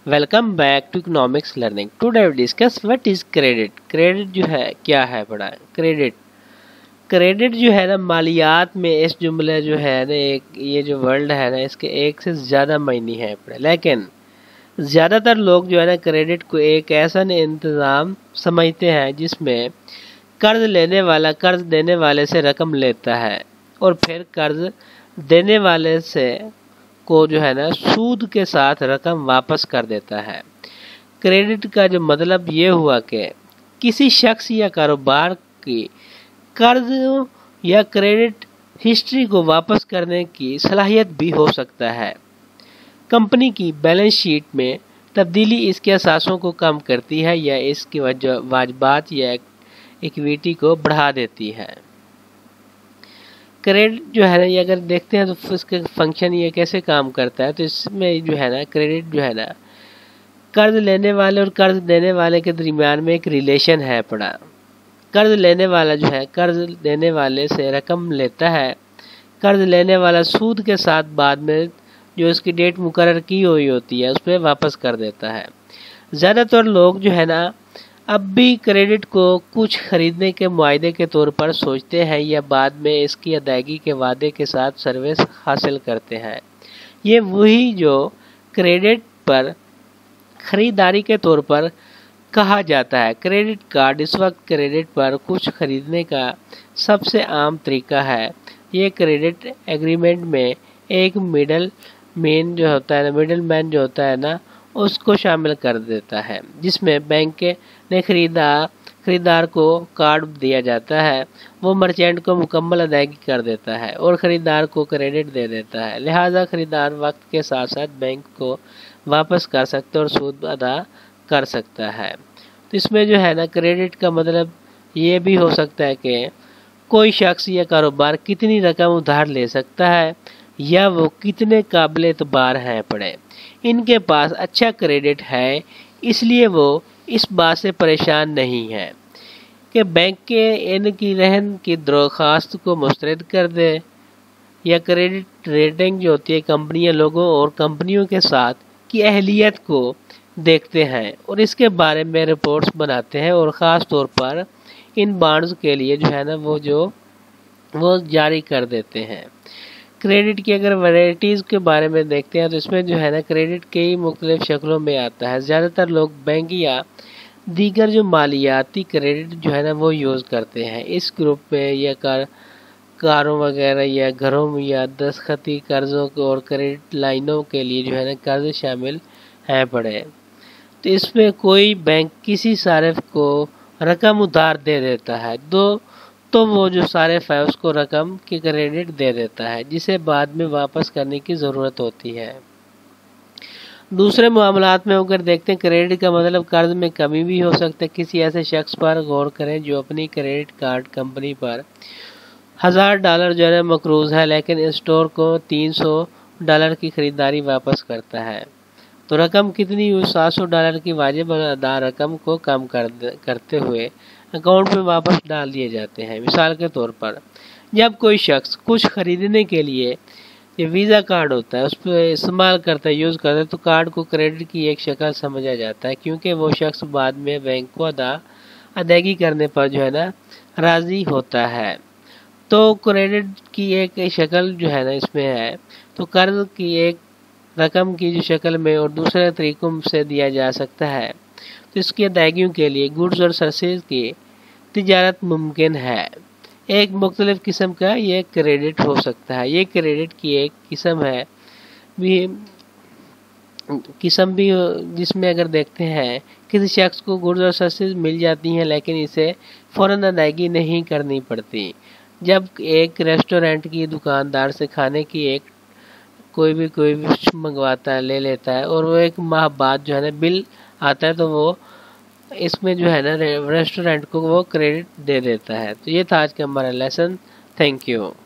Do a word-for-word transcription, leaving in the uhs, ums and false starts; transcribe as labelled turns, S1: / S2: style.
S1: Welcome back to economics learning. Today we discuss what is credit. Credit जो है क्या है पढ़ा क्रेडिट क्रेडिट जो है ना मालियात में इस जुमले जो है ना एक ये जो वर्ल्ड है ना इसके एक से ज़्यादा मायने हैं पढ़े, लेकिन ज़्यादातर लोग जो है ना क्रेडिट को एक ऐसा इंतज़ाम समझते हैं जिसमें कर्ज लेने वाला कर्ज देने वाले से रकम लेता है और फिर कर्ज देने वाले से को जो है ना सूद के साथ रकम वापस कर देता है। क्रेडिट का जो मतलब ये हुआ कि किसी शख्स या कारोबार की कर्ज या क्रेडिट हिस्ट्री को वापस करने की सलाहियत भी हो सकता है। कंपनी की बैलेंस शीट में तब्दीली इसके असासों को कम करती है या इसकी वाजबात या इक्विटी को बढ़ा देती है। क्रेडिट जो है ना ये अगर देखते हैं तो इसका फंक्शन ये कैसे काम करता है, तो इसमें जो है ना क्रेडिट जो है ना कर्ज लेने वाले और कर्ज देने वाले के दरमियान में एक रिलेशन है पड़ा। कर्ज लेने वाला जो है कर्ज देने वाले से रकम लेता है, कर्ज लेने वाला सूद के साथ बाद में जो इसकी डेट मुकर्रर की हुई होती है उस पर वापस कर देता है। ज़्यादातर लोग जो है ना अब भी क्रेडिट को कुछ खरीदने के मुआहदे के तौर पर सोचते हैं या बाद में इसकी अदायगी के वादे के साथ सर्विस हासिल करते हैं। ये वही जो क्रेडिट पर ख़रीदारी के तौर पर कहा जाता है। क्रेडिट कार्ड इस वक्त क्रेडिट पर कुछ खरीदने का सबसे आम तरीका है। ये क्रेडिट एग्रीमेंट में एक मिडल मैन जो होता है ना मिडल मैन जो होता है ना उसको शामिल कर देता है, जिसमें बैंक ने खरीदार खरीदार को कार्ड दिया जाता है, वो मर्चेंट को मुकम्मल अदायगी कर देता है और ख़रीदार को क्रेडिट दे देता है। लिहाजा ख़रीदार वक्त के साथ साथ बैंक को वापस कर सकता है और सूद अदा कर सकता है। तो इसमें जो है ना क्रेडिट का मतलब ये भी हो सकता है कि कोई शख्स या कारोबार कितनी रकम उधार ले सकता है या वो कितने काबिल एतबार हैं पड़े। इनके पास अच्छा क्रेडिट है इसलिए वो इस बात से परेशान नहीं है कि बैंक के इनकी रहन की दरख्वास्त को मुस्तरद कर दे। या क्रेडिट रेटिंग जो होती है कंपनियां लोगों और कंपनियों के साथ की अहलियत को देखते हैं और इसके बारे में रिपोर्ट्स बनाते हैं और ख़ास तौर पर इन बॉन्ड्स के लिए जो है ना वो जो वो जारी कर देते हैं। क्रेडिट की अगर वैरायटीज़ के बारे में देखते हैं तो इसमें जो है ना क्रेडिट कई मुख्तलिफ शक्लों में आता है। ज़्यादातर लोग बैंक या दीगर जो मालियाती क्रेडिट जो है ना वो यूज़ करते हैं। इस ग्रुप में या कार कारों वगैरह या घरों में या दस्तखती कर्ज़ों को और क्रेडिट लाइनों के लिए जो है ना कर्ज शामिल हैं पड़े। तो इसमें कोई बैंक किसी सारिफ को रकम उधार दे देता है दो तो वो जो सारिफ है उसको रकम की क्रेडिट दे देता है जिसे बाद में वापस करने की ज़रूरत होती है। दूसरे मामलात में अगर देखते हैं क्रेडिट का मतलब कर्ज में कमी भी हो सकता है। किसी ऐसे शख्स पर गौर करें जो अपनी क्रेडिट कार्ड कंपनी पर हज़ार डॉलर जो है मकरूज़ है लेकिन स्टोर को तीन सौ डॉलर की ख़रीदारी वापस करता है, तो रकम कितनी हुई? सात सौ डॉलर की वाजिब अदा रकम को कम कर करते हुए अकाउंट में वापस डाल दिए जाते हैं। मिसाल के तौर पर जब कोई शख्स कुछ खरीदने के लिए ये वीज़ा कार्ड होता है उस पर इस्तेमाल करता है यूज़ करता है तो कार्ड को क्रेडिट की एक शक्ल समझा जाता है क्योंकि वो शख्स बाद में बैंक को अदा अदायगी करने पर जो है ना राज़ी होता है। तो क्रेडिट की एक शक्ल जो है ना इसमें है तो कर्ज की एक रकम की जो शक्ल में और दूसरे तरीक़ों से दिया जा सकता है। तो इसकी अदायगियों के लिए गुड्स और सर्विसेज की तिजारत मुमकिन है। एक मुख्तलिफ किस्म का ये क्रेडिट हो सकता है। ये क्रेडिट की एक किस्म है भी किस्म भी जिसमें अगर देखते हैं किसी शख्स को गुड्स और सर्विसेज मिल जाती हैं लेकिन इसे फ़ौरन अदायगी नहीं करनी पड़ती। जब एक रेस्टोरेंट की दुकानदार से खाने की एक कोई भी कोई भी मंगवाता है ले लेता है और वो एक माह बाद जो है ना बिल आता है तो वो इसमें जो है ना रेस्टोरेंट को वो क्रेडिट दे देता है। तो ये था आज का हमारा लेसन। Thank you.